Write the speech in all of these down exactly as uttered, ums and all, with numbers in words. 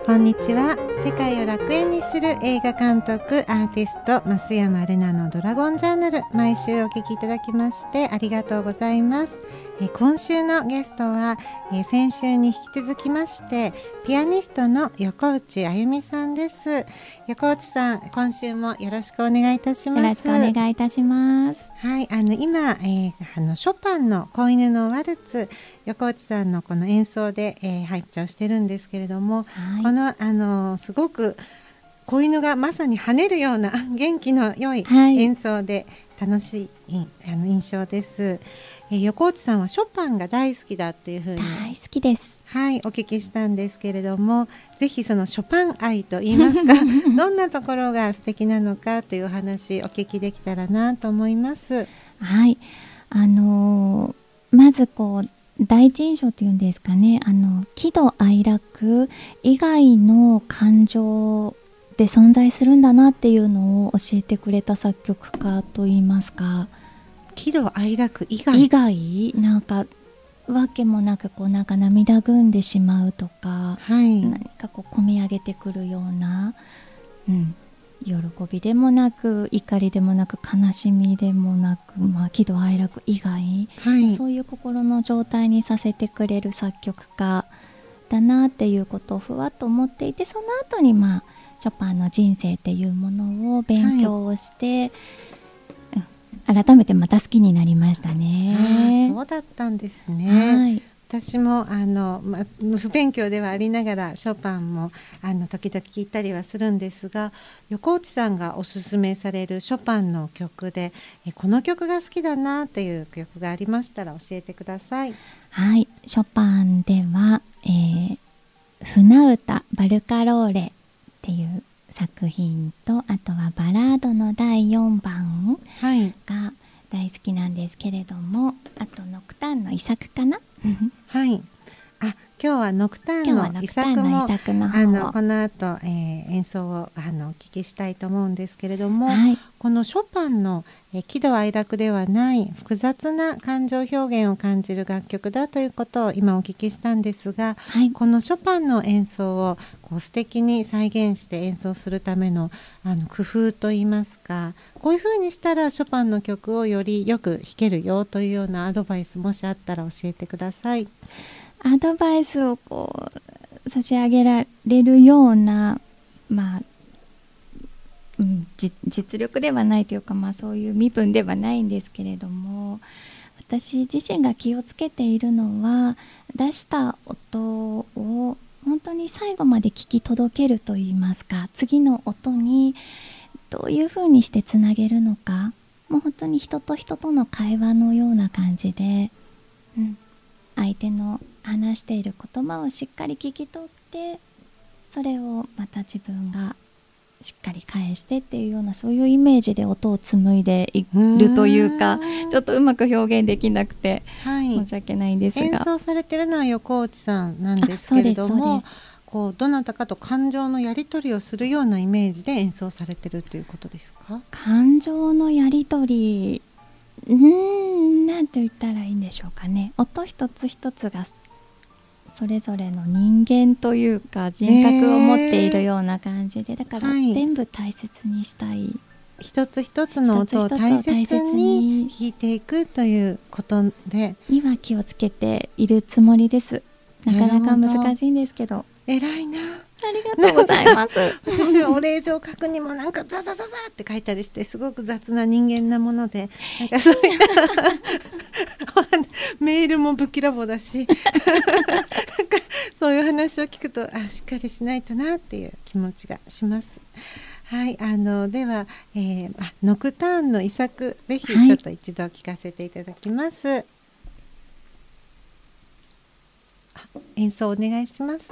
こんにちは。世界を楽園にする映画監督アーティスト増山玲奈のドラゴンジャーナル、毎週お聞きいただきましてありがとうございます。え今週のゲストはえ先週に引き続きましてピアニストの横内あゆみさんです。横内さん、今週もよろしくお願いいたします。 よろしくお願いいたします。 はい、あの今、えー、あのショパンの子犬のワルツ、横内さんのこの演奏で、えー、拝聴してるんですけれども、はい、このあのすごく子犬がまさに跳ねるような元気の良い演奏で楽しい、はい、あの印象です。えー、横内さんはショパンが大好きだっていうふうに大好きです。 はい、お聞きしたんですけれども、ぜひそのショパン愛といいますかどんなところが素敵なのかというお話お聞きできたらなと思います。 はい、あのー、まずこう第一印象というんですかね、あの喜怒哀楽以外の感情で存在するんだなっていうのを教えてくれた作曲家といいますか。 喜怒哀楽以外以外なんかわけもなくこうなんか涙ぐんでしまうとか、はい、何かこう込み上げてくるような、うん、喜びでもなく怒りでもなく悲しみでもなく、まあ、喜怒哀楽以外、はい、そういう心の状態にさせてくれる作曲家だなっていうことをふわっと思っていて、その後にまあショパンの人生っていうものを勉強をして、はい、改めてまた好きになりましたね。 あ、そうだったんですね。はい、私もあの、ま、不勉強ではありながらショパンもあの時々聞いたりはするんですが、横内さんがおすすめされるショパンの曲でえこの曲が好きだなっていう曲がありましたら教えてください。 はい、ショパンでは、えー、船歌バルカローレっていう作品と、あとはバラードのだいよんばんが大好きなんですけれども、はい、あとノクターンの遺作かなはい、あ、今日はノクターンの遺作もあのこの後、えー、演奏をあのお聞きしたいと思うんですけれども、はい、このショパンの、えー、喜怒哀楽ではない複雑な感情表現を感じる楽曲だということを今お聞きしたんですが、はい、このショパンの演奏をこう素敵に再現して演奏するためのあの工夫といいますか、こういう風にしたらショパンの曲をよりよく弾けるよというようなアドバイスもしあったら教えてください。 アドバイスをこう差し上げられるような、まあうん、実力ではないというか、まあ、そういう身分ではないんですけれども、私自身が気をつけているのは、出した音を本当に最後まで聞き届けるといいますか、次の音にどういうふうにしてつなげるのか、もう本当に人と人との会話のような感じで、うん、相手の話している言葉をしっかり聞き取って、それをまた自分がしっかり返してっていうような、そういうイメージで音を紡いでいるというか、ちょっとうまく表現できなくて申し訳ないんですが、はい、 演奏されてるのは横内さんなんですけれども、こうどなたかと感情のやり取りをするようなイメージで演奏されてるということですか？ 感情のやり取り、うーん、なんて言ったらいいんでしょうかね。音一つ一つがそれぞれの人間というか人格を持っているような感じで、だから全部大切にしたい、 一つ一つの音を大切に弾いていくということでには気をつけているつもりです。なかなか難しいんですけど。 偉いな、 ありがとうございます私はお礼状書くにもなんかザザザザって書いたりして、すごく雑な人間なもので、なんかそういったメールもぶきらぼうだしなんかそういう話を聞くと、あ、しっかりしないとなっていう気持ちがします。はい、あのでは、えー、あノクターンの遺作、ぜひちょっと一度聞かせていただきます。はい、あ、演奏お願いします。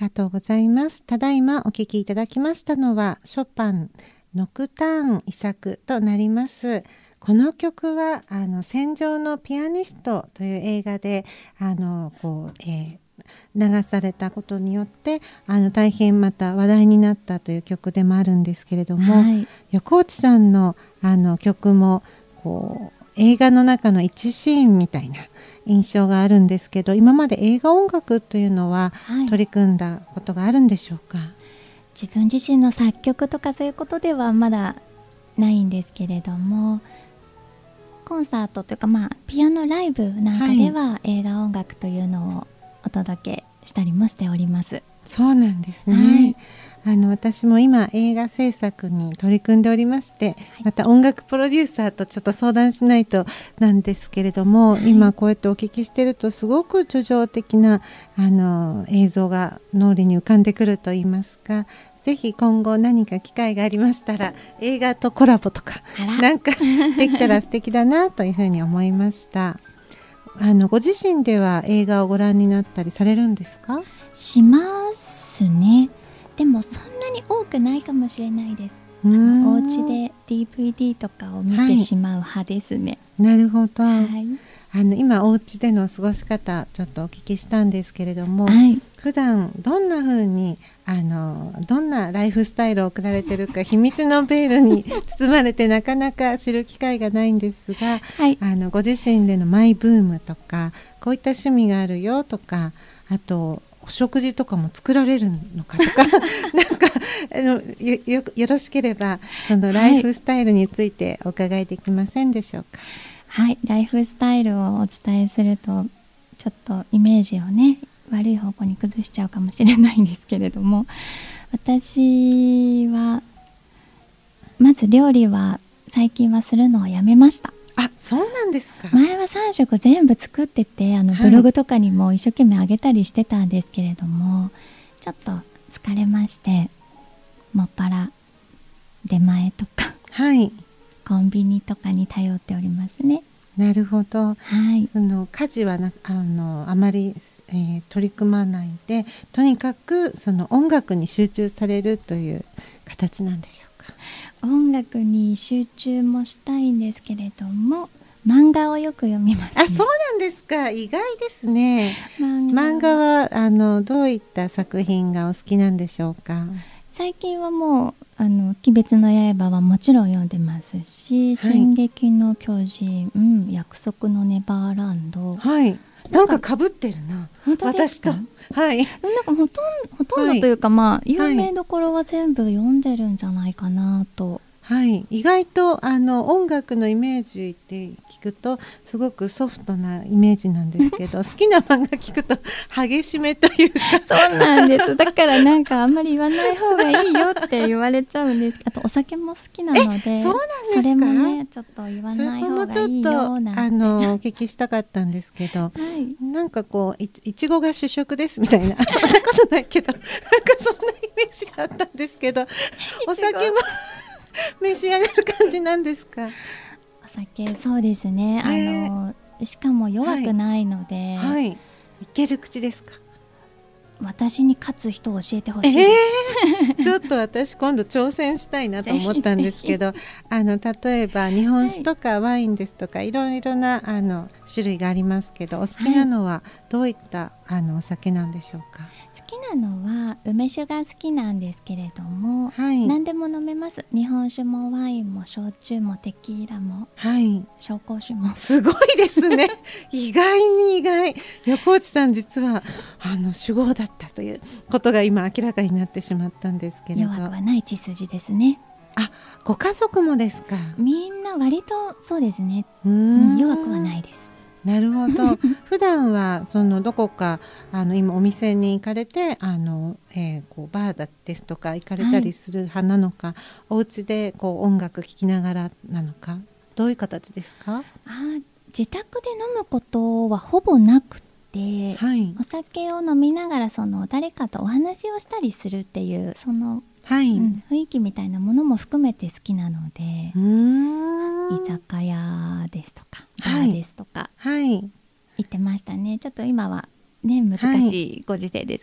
がとうございます。ただいまお聴きいただきましたのはショパンノクターン遺作となります。この曲はあの戦場のピアニストという映画であのこう、えー、流されたことによってあの大変また話題になったという曲でもあるんですけれども、はい、横内さんのあの曲もこう映画の中の一シーンみたいな印象があるんですけど、今まで映画音楽というのは取り組んだことがあるんでしょうか？はい、 自分自身の作曲とかそういうことではまだないんですけれども、コンサートというか、まあ、ピアノライブなんかでは映画音楽というのをお届けしたりもしております。 そうなんですね。はい、あの私も今映画制作に取り組んでおりまして、はい、また音楽プロデューサーとちょっと相談しないとなんですけれども、はい、今こうやってお聞きしてるとすごく叙情的なあの映像が脳裏に浮かんでくるといいますか、ぜひ今後何か機会がありましたら映画とコラボとかなんかできたら素敵だなというふうに思いました。あのご自身では映画をご覧になったりされるんですか？ しますね。でもそんなに多くないかもしれないです。あのお家で ディーブイディー とかを見てしまう派ですね。 はい、なるほど。はい、あの今お家での過ごし方ちょっとお聞きしたんですけれども、はい、普段どんな風にあのどんなライフスタイルを送られてるか秘密のベールに包まれてなかなか知る機会がないんですが、はい、あのご自身でのマイブームとかこういった趣味があるよとか、あとお食事とかも作られるのかとかなんかあの よ, よ, よろしければそのライフスタイルについてお伺いできませんでしょうか？ はい、ライフスタイルをお伝えするとちょっとイメージをね悪い方向に崩しちゃうかもしれないんですけれども、私はまず料理は最近はするのをやめました。 あ、そうなんですか。 前はさん食全部作っててあのブログとかにも一生懸命あげたりしてたんですけれども、はい、ちょっと疲れましてもっぱら出前とか、はい、コンビニとかに頼っておりますね。 なるほど、 はい、 その家事はな あ, のあまり、えー、取り組まないでとにかくその音楽に集中されるという形なんでしょうか？ 音楽に集中もしたいんですけれども漫画をよく読みます、ね、 あ、そうなんですか。意外ですね。漫画 漫画はあのどういった作品がお好きなんでしょうか？ 最近はもうあの鬼滅の刃はもちろん読んでますし、はい、進撃の巨人、うん、約束のネバーランド、 はい、なんか被ってるな。 本当ですか？ 私と、はい、 なんかほとん、ほとんどというか、はい、まあ有名どころは全部読んでるんじゃないかなと。 はい、意外とあの音楽のイメージって聞くとすごくソフトなイメージなんですけど好きな漫画聞くと激しめというかそうなんです。だからなんかあんまり言わない方がいいよって言われちゃうんです。あとお酒も好きなので、そうなんですか？それもねちょっと言わない方がいいよなんてあのお聞きしたかったんですけど、はい、なんかこう い, いちごが主食ですみたいなそんなことないけどなんかそんなイメージがあったんですけどお酒も召し上がる感じなんですか？ お酒、そうですね、あのしかも弱くないので、 はいはい、いける口ですか？ 私に勝つ人を教えてほしいです、 えー、ちょっと私今度挑戦したいなと思ったんですけどあの例えば日本酒とかワインですとか、はい、いろいろなあの種類がありますけどお好きなのはどういった、はい、あのお酒なんでしょうか？ 好きなのは梅酒が好きなんですけれども、はい、何でも飲めます。日本酒もワインも焼酎もテキーラも、はい、紹興酒も。 すごいですね意外に意外。横内さん実はあの酒豪だったということが今明らかになってしまったんですけれど。 弱くはない血筋ですね。 あ、ご家族もですか？ みんな割とそうですね。うん、弱くはないです。 なるほど普段はそのどこかあの今お店に行かれてあの、えー、こうバーですとか行かれたりする派なのか、はい、お家でこう音楽聴きながらなのかどういう形ですか？ あ、自宅で飲むことはほぼなくて、はい、お酒を飲みながらその誰かとお話をしたりするっていうその、はい、うん、雰囲気みたいなものも含めて好きなので、うーん、居酒屋ですとかバーですとか、はい、行ってましたね。ちょっと今はね難しいご時世ですけど、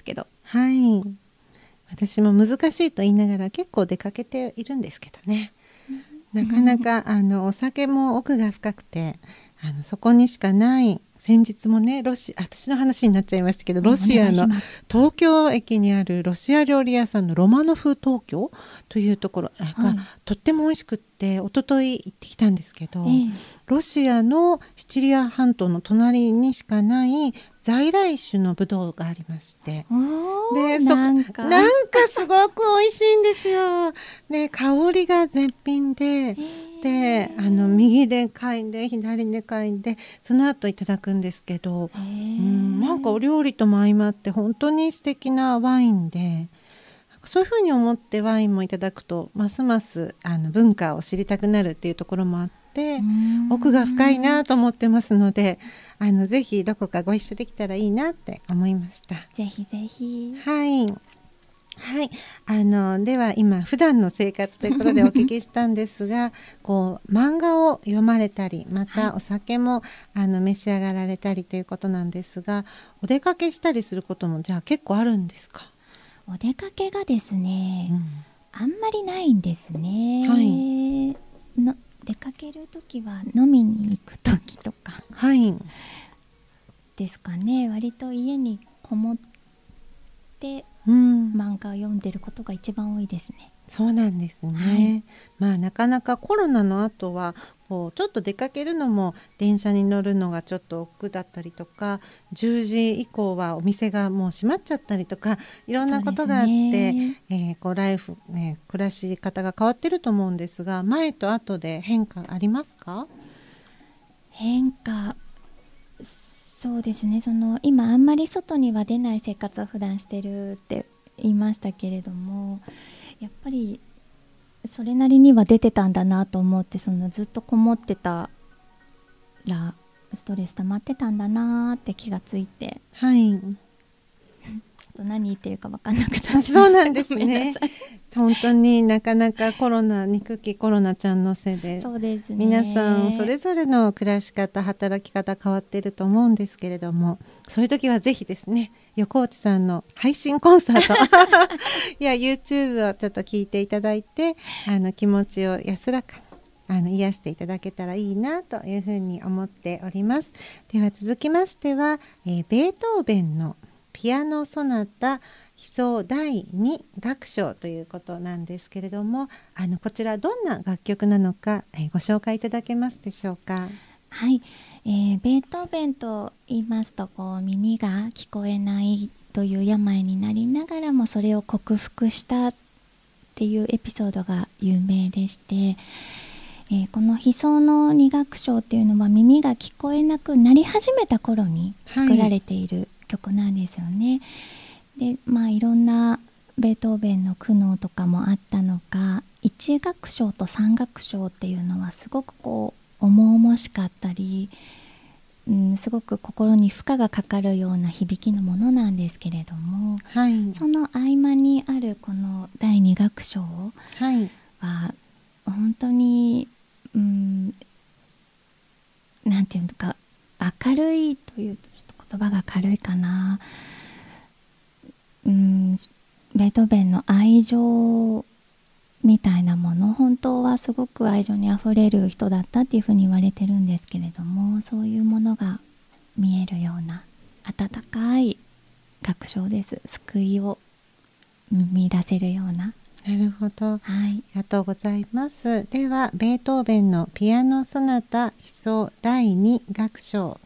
はい、私も難しいと言いながら結構出かけているんですけどね、なかなかあのお酒も奥が深くて、あのそこにしかない、先日もね、ロシア、私の話になっちゃいましたけど、ロシアの東京駅にあるロシア料理屋さんのロマノフ東京というところが、はい、とっても美味しくって、一昨日行ってきたんですけど、えー、ロシアのシチリア半島の隣にしかない在来種のブドウがありまして、 でそなんかなんかすごく美味しいんですよ。で香りが絶品で、えー、であの右で嗅いで左で嗅いでその後いただくんですけど、うん、なんかお料理とも相まって本当に素敵なワインで、そういうふうに思ってワインもいただくとますますあの文化を知りたくなるっていうところもあって、奥が深いなと思ってますので、あのぜひどこかご一緒できたらいいなって思いました。 ぜひぜひ。 はいはい、あのでは今普段の生活ということでお聞きしたんですがこう漫画を読まれたり、またお酒も、はい、あの召し上がられたりということなんですが、お出かけしたりすることもじゃあ結構あるんですか？ お出かけがですね、うん、あんまりないんですね、 はい、 の出かけるときは飲みに行くときとか、 はい、 ですかね。割と家にこもってうん、漫画を読んでることが一番多いですね。 そうなんですね、はい、まあなかなかコロナの後はこうちょっと出かけるのも電車に乗るのがちょっと億劫だったりとか、じゅうじ以降はお店がもう閉まっちゃったりとか、いろんなことがあって、ねえー、こうライフ、ね、暮らし方が変わってると思うんですが、前と後で変化ありますか？ 変化、そうですね、その今あんまり外には出ない生活を普段してるって言いましたけれども、やっぱりそれなりには出てたんだなと思って、そのずっとこもってたらストレス溜まってたんだなって気がついて、 はい、 と何言ってるか分かんなくなっちゃいました。 そうなんですね。本当になかなかコロナ憎きコロナちゃんのせいで、 そうですね、 皆さんそれぞれの暮らし方、働き方変わっていると思うんですけれども、そういう時はぜひですね、横内さんの配信コンサートいや YouTube をちょっと聞いていただいて、あの気持ちを安らかあの癒していただけたらいいなというふうに思っております。では続きましては、えー、ベートーベンのピアノソナタ悲愴だいに楽章ということなんですけれども、あのこちらどんな楽曲なのか、えー、ご紹介いただけますでしょうか？ はい、えー、ベートーベンと言いますと、こう耳が聞こえないという病になりながらもそれを克服したっていうエピソードが有名でして、えー、この悲愴のに楽章っていうのは耳が聞こえなくなり始めた頃に作られている曲なんですよね。で、まあいろんなベートーベンの苦悩とかもあったのか、いち楽章とさん楽章っていうのはすごくこう重々しかったり、うん、すごく心に負荷がかかるような響きのものなんですけれども、 はい、 その合間にあるこのだいに楽章は本当に、うん、なんていうのか、明るいというとちょっと言葉が軽いかな、うん、ベートーベンの愛情みたいなもの、本当はすごく愛情にあふれる人だったっていうふうに言われてるんですけれども、そういうものが見えるような温かい楽章です。救いを見出せるような。 なるほど、 はい、ありがとうございます。ではベートーベンのピアノソナタ悲愴だいに楽章。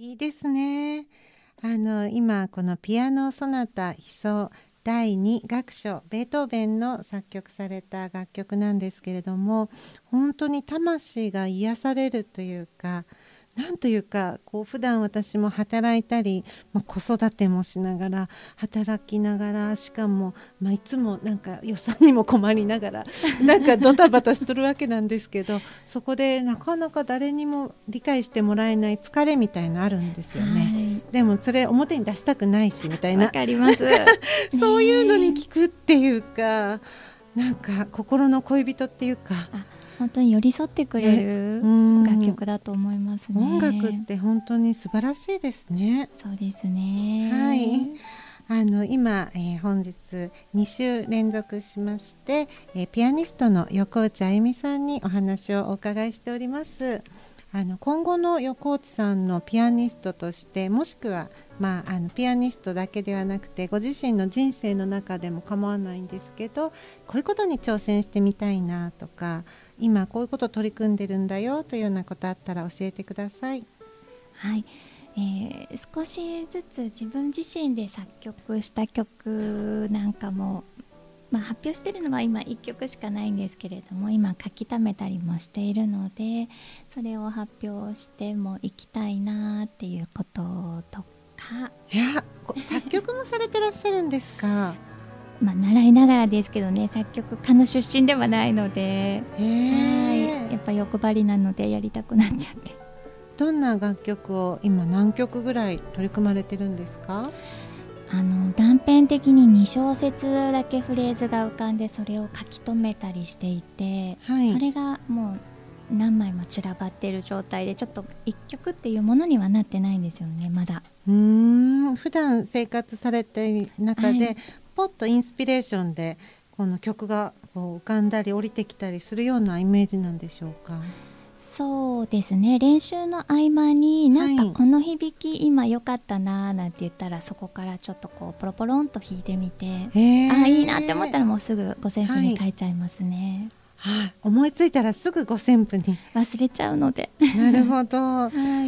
いいですね。あの今このピアノソナタ悲愴だいに楽章ベートーベンの作曲された楽曲なんですけれども、本当に魂が癒されるというか、なんというかこう普段私も働いたり、まあ、子育てもしながら働きながら、しかも、まあ、いつもなんか予算にも困りながらなんかドタバタするわけなんですけど、そこでなかなか誰にも理解してもらえない疲れみたいのあるんですよね、はい、でもそれ表に出したくないしみたいな、 わかりますそういうのに聞くっていうか、なんか心の恋人っていうか、 本当に寄り添ってくれる楽曲だと思いますね。 音楽って本当に素晴らしいですね。 そうですね。 はい。あの今、えー、本日に週連続しまして、えー、ピアニストの横内あゆみさんにお話をお伺いしております。あの今後の横内さんのピアニストとして、もしくは、まあ、あのピアニストだけではなくてご自身の人生の中でも構わないんですけど、こういうことに挑戦してみたいなとか、今こういうことを取り組んでるんだよというようなことあったら教えてください。 はい、えー、少しずつ自分自身で作曲した曲なんかも、まあ、発表しているのは今いっきょくしかないんですけれども、今書き溜めたりもしているので、それを発表してもいきたいなっていうこととか。 いや、作曲もされてらっしゃるんですか？ まあ、習いながらですけどね、作曲家の出身ではないので、はい、やっぱ欲張りなのでやりたくなっちゃって。 どんな楽曲を今何曲ぐらい取り組まれてるんですか？ あの断片的にに小節だけフレーズが浮かんで、それを書き留めたりしていて、はい、それがもう何枚も散らばっている状態で、ちょっといっきょくっていうものにはなってないんですよね、まだ。 うーん、普段生活されている中で、はい、ポッとインスピレーションでこの曲がこう浮かんだり降りてきたりするようなイメージなんでしょうか？ そうですね、練習の合間になんかこの響き、はい、今良かったななんて言ったら、そこからちょっとこうポロポロンと弾いてみて、あ、いいなって思ったらもうすぐ五線譜に書いちゃいますね。 はい、思いついたらすぐ五線譜に忘れちゃうので。 なるほど、 はい、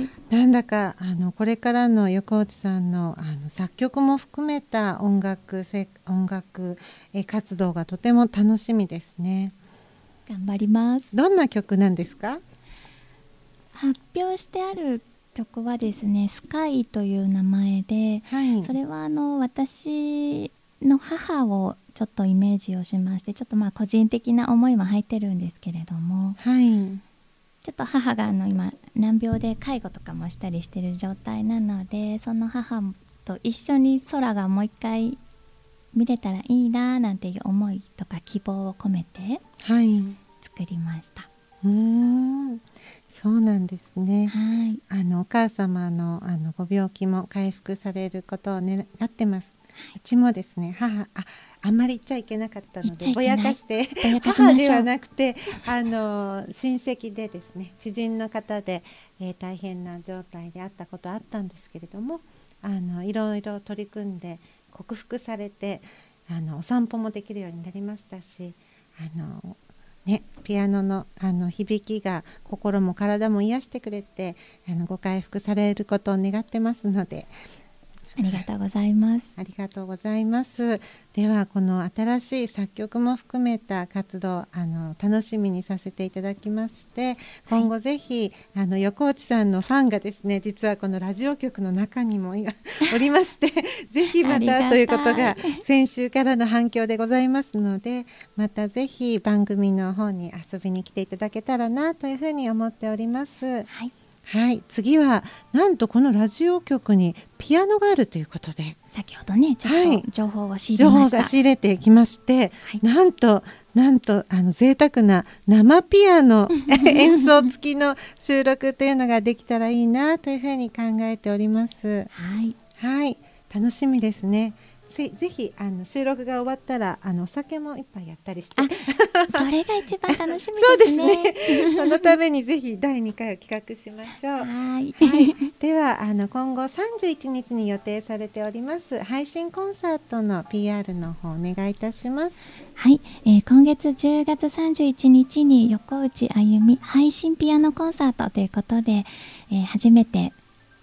なんだかあのこれからの横内さん の, あの作曲も含めた音楽せ音楽え活動がとても楽しみですね。 頑張ります。 どんな曲なんですか？ 発表してある曲はですね、スカイという名前で、はい、それはあの私の母をちょっとイメージをしまして、ちょっとまあ個人的な思いも入ってるんですけれども、はい、ちょっと母があの今難病で介護とかもしたりしてる状態なので、その母と一緒に空がもう一回見れたらいいななんていう思いとか希望を込めて作りました。はい、 うーん、そうなんですね。 はい、 あのお母様 の, あのご病気も回復されることを願ってます。うちもですね、母 あ, あんまり言っちゃいけなかったのでぼやかして母ではなくてあの親戚でですね、知人の方で、えー、大変な状態であったことあったんですけれども、あのいろいろ取り組んで克服されて、あのお散歩もできるようになりましたし、あのね、ピアノ の, あの響きが心も体も癒してくれて、あのご回復されることを願ってますので。 ありがとうございます。 ありがとうございます。ではこの新しい作曲も含めた活動、あの楽しみにさせていただきまして、今後ぜひ、はい、あの横内さんのファンがですね、実はこのラジオ局の中にもおりましてぜひまたということが先週からの反響でございますので、またぜひ番組の方に遊びに来ていただけたらなというふうに思っております。 はい、 はい、次はなんとこのラジオ局にピアノがあるということで、 先ほどねちょっと情報を仕入れました。 情報が仕入れてきまして、はい、なんとなんとあの贅沢な生ピアノ演奏付きの収録というのができたらいいなというふうに考えております。 はい、 はい、楽しみですね。ぜ, ぜひあの収録が終わったらあのお酒も一杯やったりして、 それが一番楽しみですね。 そうですねそのためにぜひだいにかいを企画しましょう。 はい、 はい、ではあの今後さんじゅういちにちに予定されております配信コンサートの ピーアール の方お願いいたします。 はい、えー、今月じゅうがつさんじゅういちにちに横内あゆみ配信ピアノコンサートということで、えー、初めて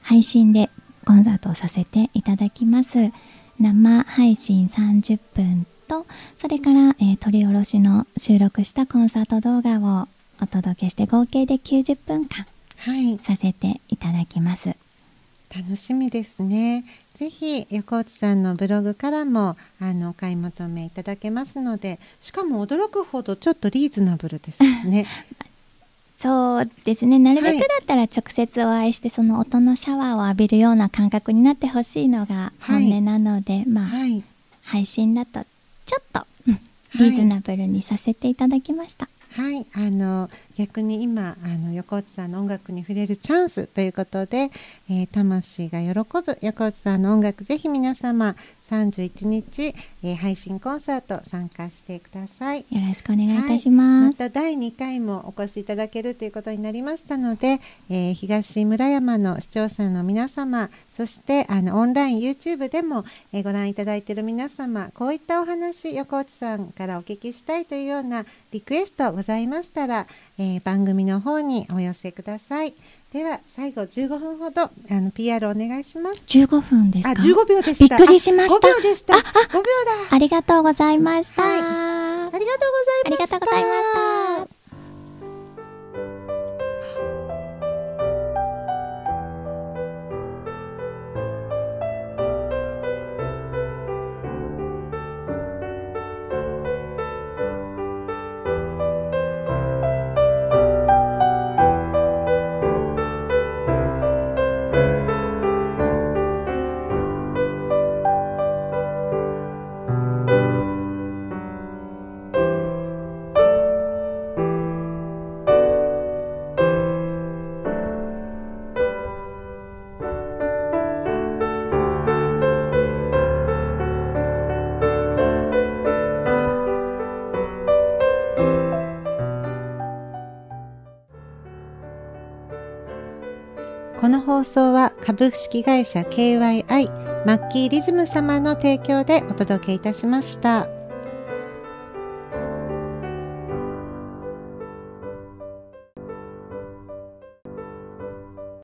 配信でコンサートをさせていただきます。生配信さんじゅっぷんと、それから、えー、取り下ろしの収録したコンサート動画をお届けして、合計できゅうじゅっぷんかん、はい、させていただきます。 楽しみですね。ぜひ横内さんのブログからもあのお買い求めいただけますので、しかも驚くほどちょっとリーズナブルですね。 そうですね、なるべくだったら直接お会いして、はい、その音のシャワーを浴びるような感覚になってほしいのが本音なので、はい、まあ、はい、配信だとちょっとリーズナブルにさせていただきました。 はい、あの逆に今あの横内さんの音楽に触れるチャンスということで、えー、魂が喜ぶ横内さんの音楽、ぜひ皆様さんじゅういちにち、えー、配信コンサート参加してください。 よろしくお願いいたします。はい、 まただいにかいもお越しいただけるということになりましたので、えー、東村山の視聴者の皆様、そしてあのオンライン YouTube でも、えー、ご覧いただいている皆様、こういったお話横内さんからお聞きしたいというようなリクエストございましたら、えー、番組の方にお寄せください。では最後じゅうごふんほどあの ピーアール お願いします。 じゅうごふんですか？ あ、じゅうごびょうでした。 びっくりしました。 ごびょうでした。 あ、あ、 ごびょうだ。 ありがとうございました。はい、ありがとうございました。 ありがとうございました。 この放送は株式会社 ケーワイアイ マッキーリズム様の提供でお届けいたしました。